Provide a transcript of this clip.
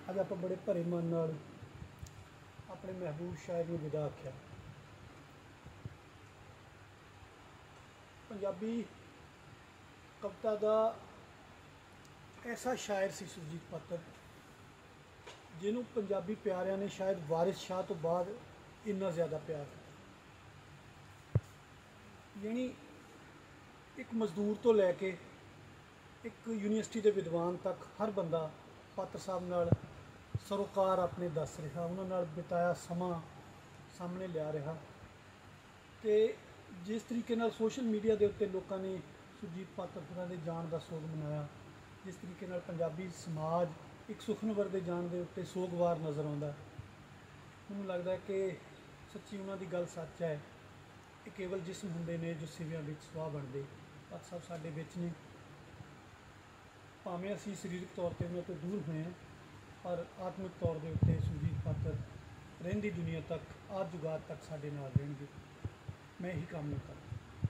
ਅੱਜ ਆਪਾਂ ਬੜੇ ਭਰੇ ਮਨ ਨਾਲ ਆਪਣੇ ਮਹਿਬੂਬ ਸ਼ਾਇਰ ਨੂੰ ਵਿਦਾ ਆਖਿਆ। ਪੰਜਾਬੀ ਕਵਿਤਾ ਦਾ ਐਸਾ ਸ਼ਾਇਰ ਸੀ ਸੁਰਜੀਤ ਪਾਤਰ, ਜਿਹਨੂੰ ਪੰਜਾਬੀ ਪਿਆਰਿਆਂ ਨੇ ਸ਼ਾਇਦ ਵਾਰਿਸ ਸ਼ਾਹ ਤੋਂ ਬਾਅਦ ਇੰਨਾ ਜ਼ਿਆਦਾ ਪਿਆਰ ਕੀਤਾ। ਯਾਨੀ ਇੱਕ ਮਜ਼ਦੂਰ ਤੋਂ ਲੈ ਕੇ ਇੱਕ ਯੂਨੀਵਰਸਿਟੀ ਦੇ ਵਿਦਵਾਨ ਤੱਕ ਹਰ ਬੰਦਾ ਪਾਤਰ ਸਾਹਿਬ ਨਾਲ ਸਰੋਕਾਰ ਆਪਣੇ ਦੱਸ ਰਿਹਾ, ਉਹਨਾਂ ਨਾਲ ਬਿਤਾਇਆ ਸਮਾਂ ਸਾਹਮਣੇ ਲਿਆ ਰਿਹਾ। ਅਤੇ ਜਿਸ ਤਰੀਕੇ ਨਾਲ ਸੋਸ਼ਲ ਮੀਡੀਆ ਦੇ ਉੱਤੇ ਲੋਕਾਂ ਨੇ ਸੁਰਜੀਤ ਪਾਤਰ ਹੋਰਾਂ ਦੇ ਜਾਣ ਦਾ ਸੋਗ ਮਨਾਇਆ, ਜਿਸ ਤਰੀਕੇ ਨਾਲ ਪੰਜਾਬੀ ਸਮਾਜ ਇੱਕ ਸੁਖਨਵਰ ਦੇ ਜਾਣ ਦੇ ਉੱਤੇ ਸੋਗਵਾਰ ਨਜ਼ਰ ਆਉਂਦਾ, ਮੈਨੂੰ ਲੱਗਦਾ ਕਿ ਸੱਚੀ ਉਹਨਾਂ ਦੀ ਗੱਲ ਸੱਚ ਹੈ। ਇਹ ਕੇਵਲ ਜਿਸਮ ਹੁੰਦੇ ਨੇ ਜੋ ਸਿਵਿਆਂ ਵਿੱਚ ਸੁਆਹ ਬਣਦੇ। ਪਾਤਰ ਸਾਹਿਬ ਸਾਡੇ ਵਿੱਚ ਨੇ, ਭਾਵੇਂ ਅਸੀਂ ਸਰੀਰਕ ਤੌਰ 'ਤੇ ਉਹਨਾਂ ਤੋਂ ਦੂਰ ਹੋਏ ਹਾਂ, ਪਰ ਆਤਮਿਕ ਤੌਰ ਦੇ ਉੱਤੇ ਸੁਰਜੀਤ ਪਾਤਰ ਰਹਿੰਦੀ ਦੁਨੀਆ ਤੱਕ, ਆਦ ਜੁਗਾਦ ਤੱਕ ਸਾਡੇ ਨਾਲ ਰਹਿਣਗੇ। ਮੈਂ ਇਹੀ ਕਾਮਨਾ ਕਰਦਾ।